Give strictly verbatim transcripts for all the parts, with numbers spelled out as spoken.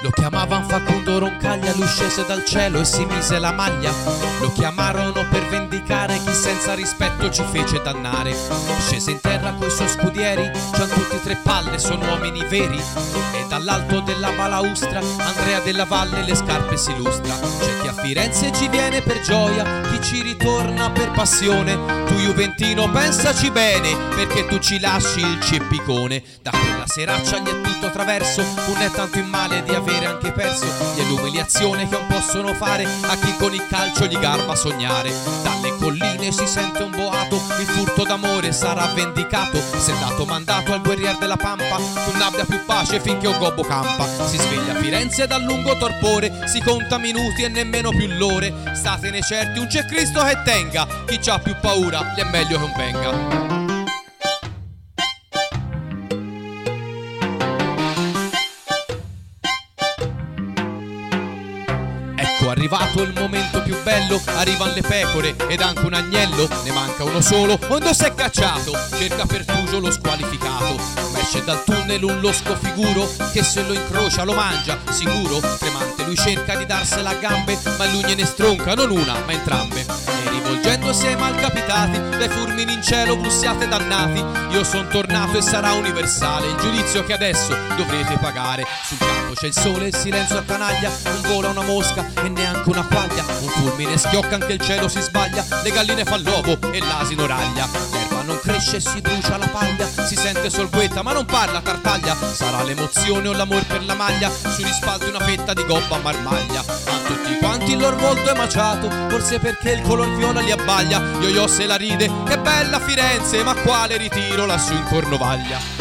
Lo chiamavan Facundo Roncaglia, lui scese dal cielo e si mise la maglia. Lo chiamarono per vendicare chi senza rispetto ci fece dannare. Scese in terra coi suoi scudieri, c'han tutti tre palle, sono uomini veri. E dall'alto della balaustra Andrea della Valle le scarpe si lustra. C'è chi a Firenze ci viene per gioia, chi ci ritorna per passione. Tu Juventino pensaci bene, perché tu ci lasci il ceppicone. Da quella seraccia gli è tutto traverso, non è tanto in male di avere anche perso. Gli è l'umiliazione che non possono fare a chi con il calcio gli garba sognare. Dalle colline si sente un boato, il furto d'amore sarà vendicato. Se è dato mandato al guerrier della Pampa, non abbia più pace finché un gobbo campa. Si sveglia a Firenze dal lungo torpore, si conta minuti e nemmeno più l'ore. Statene certi, un c'è Cristo che tenga, chi c'ha più paura gli è meglio che non venga. Arrivato il momento più bello, arrivan le pecore ed anche un agnello. Ne manca uno solo, onde si è cacciato, cerca Pertugio lo squalificato. Ma esce dal tunnel un losco figuro, che se lo incrocia lo mangia, sicuro. Tremante lui cerca di darsela a gambe, ma lui gliene stronca non una, ma entrambe. E rivolgendosi ai malcapitati, dai fulmini in cielo voi siate dannati. Io son tornato e sarà universale il giudizio che adesso dovrete pagare. Sul campo c'è il sole, il silenzio attanaglia, non vola una mosca e neanche una quaglia. Un fulmine schiocca, anche il cielo si sbaglia, le galline fa l'uovo e l'asino raglia. L'erba non cresce e si brucia la paglia, si sente solgueta ma non parla tartaglia. Sarà l'emozione o l'amor per la maglia, sugli spalti una fetta di gobba marmaglia. Ma tutti quanti il loro volto è maciato, forse perché il color viola li abbaglia. Io-io se la ride, che bella Firenze, ma quale ritiro lassù in Cornovaglia.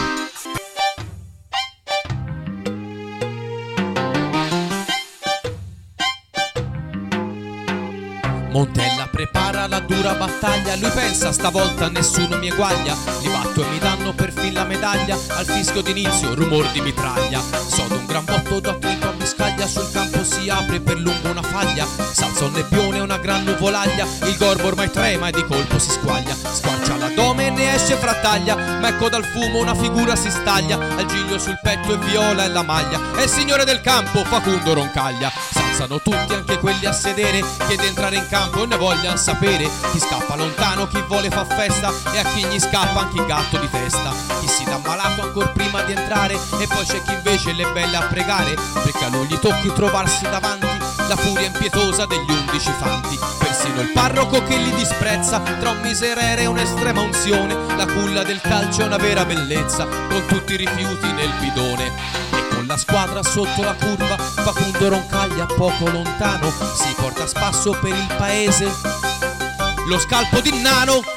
Montella prepara la dura battaglia, lui pensa stavolta nessuno mi eguaglia. Li batto e mi danno perfin la medaglia, al fischio d'inizio rumor di mitraglia. Sodo un gran botto d'attrito a biscaglia, sul campo si apre per lungo una faglia. S'alza un nebbione e una gran nuvolaglia, il gorbo ormai trema e di colpo si squaglia. Squarcia l'addome e ne esce frattaglia, ma ecco dal fumo una figura si staglia. Al giglio sul petto e viola e la maglia, è il signore del campo Facundo Roncaglia. S'alzano tutti anche quelli a sedere, chiede entrare in campo e ne voglian sapere. Chi scappa lontano, chi vuole fa festa, e a chi gli scappa anche il gatto di testa. Chi si dà malato ancor prima di entrare, e poi c'è chi invece le belle a pregare, perché a lui gli tocchi trovarsi davanti la furia impietosa degli undici fanti. Persino il parroco che li disprezza, tra un miserere e un'estrema unzione. La culla del calcio è una vera bellezza, con tutti i rifiuti nel bidone. Con la squadra sotto la curva, Facundo Roncaglia poco lontano si porta a spasso per il paese lo scalpo di Nano.